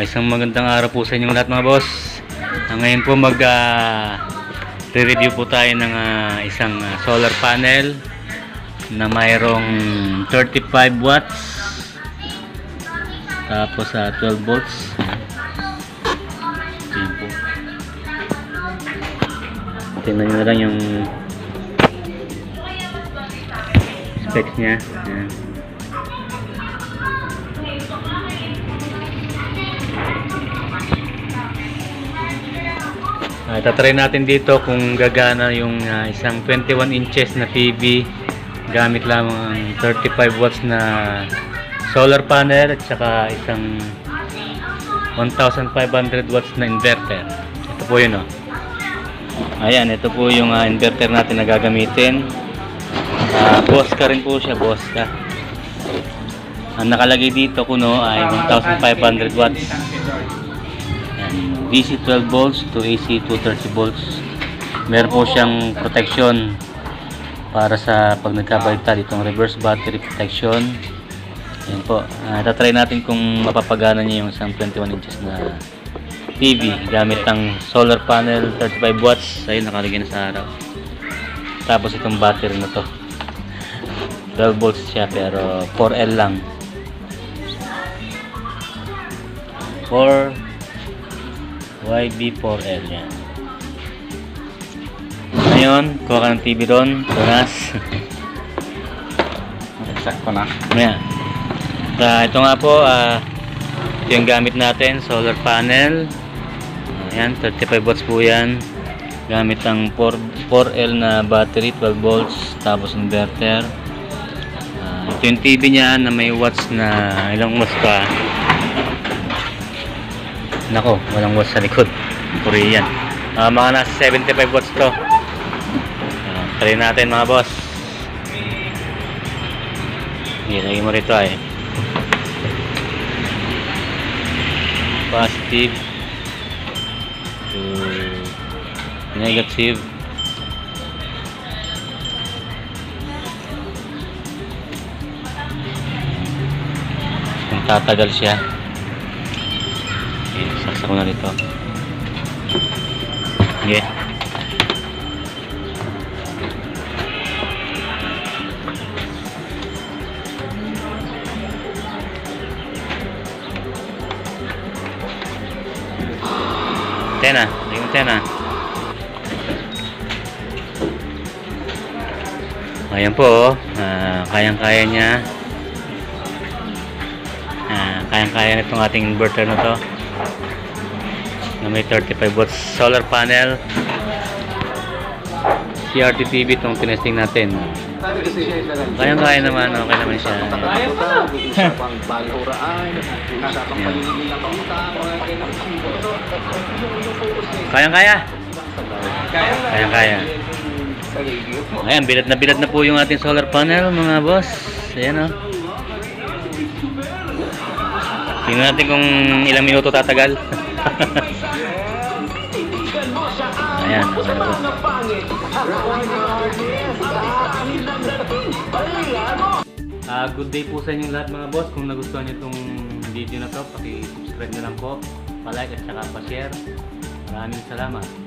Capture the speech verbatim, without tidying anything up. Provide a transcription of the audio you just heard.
isang magandang araw po sa inyong lahat mga boss. Uh, ngayon po mag uh, re-review po tayo ng uh, isang uh, solar panel na mayroong thirty-five watts tapos uh, twelve volts. Ayan po. Tingnan nyo na lang yung specs nya. Ayan. Uh, tatry natin dito kung gagana yung uh, isang twenty-one inches na T V gamit lamang ang thirty-five watts na solar panel at saka isang one thousand five hundred watts na inverter. Ito po yun, oh. Ayan, ito po yung uh, inverter natin na gagamitin. uh, Bosca rin po siya, Bosca. Ang nakalagay dito kuno ay one thousand five hundred watts. D C twelve volts to A C two thirty volts. Meron po siyang protection para sa pag nagkabaliktad, itong reverse battery protection. Ayan po. Uh, tatry natin kung mapapagana niya yung isang twenty-one inches na T V gamit ang solar panel thirty-five watts. Ayun, nakalagay na sa araw. Tapos itong battery na to twelve volts siya pero four L lang. four Y B four L yan. Ngayon, kuha ka ng T V doon. Tunas. Sakto na. Ayan. Uh, ito nga po, uh, ito yung gamit natin, solar panel. Ayan, thirty-five watts po yan. Gamit ang four L na battery, twelve volts, tapos inverter. Uh, ito yung T V niya na may watts na ilang watts pa. Nako, walang watts sa likod. Korean. Uh, mga nasa seventy-five watts to. Uh, try natin mga boss. Ilagay mo rito ay. Positive to negative. Kung tatagal siya. Saksa ko na rito. Okay. Tena, hindi mo tena. Ayan po, uh, kayang-kaya niya. Uh, kayang-kaya nitong ating inverter na to. Na may thirty-five watts solar panel. C R T T V itong tinesting natin. Kayang-kaya naman, okay naman siya. Kayang-kaya. Kayang-kaya. Ayan, bilad na bilad na po yung ating solar panel mga boss. Ayan, oh. Tingnan natin kung ilang minuto tatagal. Ayan, okay na po. Uh, good day po sa inyong lahat mga boss. Kung nagustuhan nyo itong video na to, paki-subscribe na lang po, pa-like at saka pa-share. Maraming salamat.